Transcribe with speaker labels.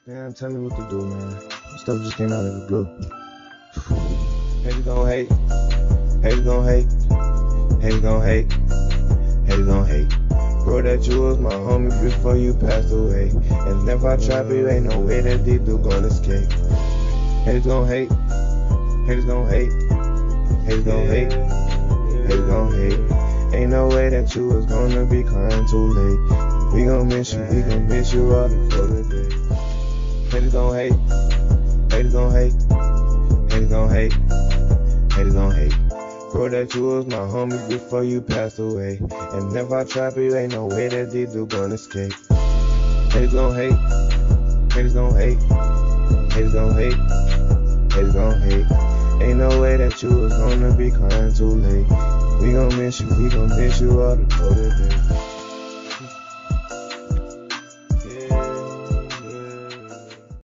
Speaker 1: Man, tell me what to do, man. Stuff just came out of the blue. Haters gon' hate. Haters gon' hate. Haters gon' hate. Haters gon' hate. Bro, that you was my homie before you passed away. And if I trap it, ain't no way that these dudes gon' escape. Haters gon' hate. Haters gon' hate. Haters gon' hate. Haters gon' hate. Ain't no way that you was gonna be crying too late. We gon' miss you all before the day. Haters gon' hate. Haters gon' hate. Haters gon' hate. Haters gon' hate. Bro, that you was my homie before you passed away. And if I trap it, ain't no way that these dudes gon' escape. Haters gon' hate. Haters gon' hate. Haters gon' hate. Haters gon' hate. Ain't no way that you was gonna be crying too late. We gon' miss you all before the day.